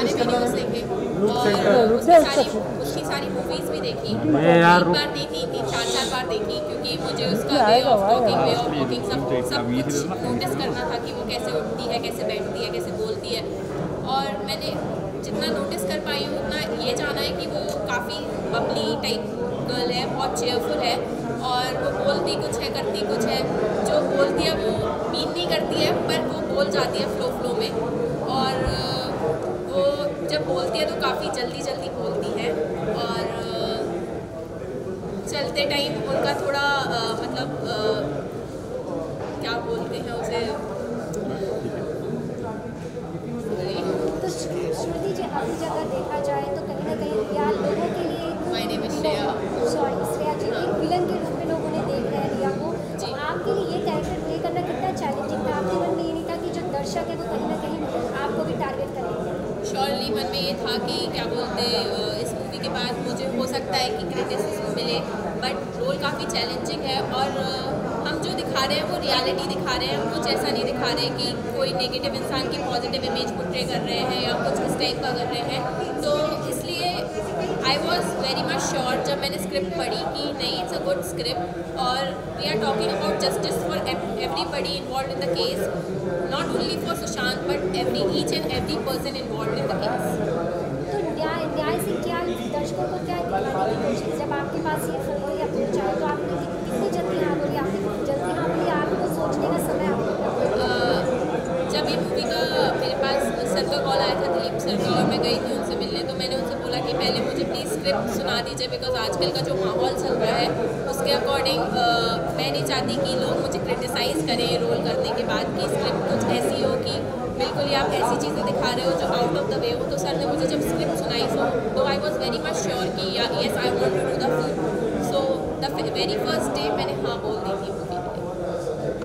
सारे वीडियोस देखे और उसकी सारी मूवीज़ भी देखी। एक बार नहीं, 3-4 बार देखी, क्योंकि मुझे उसका way of talking, way of walking सब कुछ नोटिस करना था कि वो कैसे उठती है, कैसे बैठती है, कैसे बोलती है। और मैंने जितना नोटिस कर पाई हूँ उतना ये जाना है कि वो काफ़ी बबली टाइप गर्ल है, बहुत चेयरफुल है और वो बोलती कुछ है, करती कुछ है। जो बोलती है वो मीन नहीं करती है, पर वो बोल जाती है फ्लो में। और वो जब बोलती है तो काफ़ी जल्दी बोलती है। और चलते टाइम उनका थोड़ा मतलब क्या बोलते हैं उसे, तो श्रुति जी अपनी जगह देखा जाए तो कहीं ना कहीं रिया लोगों के लिए my name is Shreya ji एक विलन के रूप में लोगों ने देख रहे हैं रिया को। तो आपके लिए ये कैरेक्टर प्ले करना कितना चैलेंजिंग था? आपके मन में ये नहीं था कि जो दर्शक है वो कहीं ना कहीं आपको भी टारगेट करेंगे? श्योरली मन में ये था कि क्या बोलते इस मूवी के बाद मुझे हो सकता है कि क्रिटिसिज्म मिले, बट रोल काफ़ी चैलेंजिंग है। और हम जो दिखा रहे हैं वो रियलिटी दिखा रहे हैं, कुछ ऐसा नहीं दिखा रहे कि कोई नेगेटिव इंसान की पॉजिटिव इमेज पोर्ट्रे कर रहे हैं या कुछ इस टाइप का कर रहे हैं। तो इसलिए I was very much sure जब मैंने स्क्रिप्ट पढ़ी कि नहीं, इट्स अ गुड स्क्रिप्ट और we are talking about justice for everybody involve in the case, not only for Sushant but each and every person involve in the case. तो न्याय से क्या दर्शकों को क्या दिखाने की कोशिश, जब आपके पास ये फोन या अप्रोच आया तो आपने कितनी जल्दी हाँ बोली? आपने जल्दी हाँ बोली, आपको सोचने का समय जब ये मूवी का मेरे पास सर का कॉल आया था, दिलीप सर का, और मैं गई थी उनसे मिलने, तो मैंने उनसे बोला कि पहले मुझे प्लीज़ स्क्रिप्ट सुना दीजिए, बिकॉज आजकल का जो माहौल चल रहा है उसके अकॉर्डिंग मैं नहीं चाहती कि लोग मुझे क्रिटिसाइज़ करें रोल करने के बाद कि स्क्रिप्ट कुछ ऐसी हो कि बिल्कुल ही आप ऐसी चीज़ें दिखा रहे हो जो आउट ऑफ द वे हो। तो सर ने मुझे जब स्क्रिप्ट सुनाई तो I was very much sure कि yes I want to do the film. So the very first day मैंने हाँ बोल दी थी मूवी।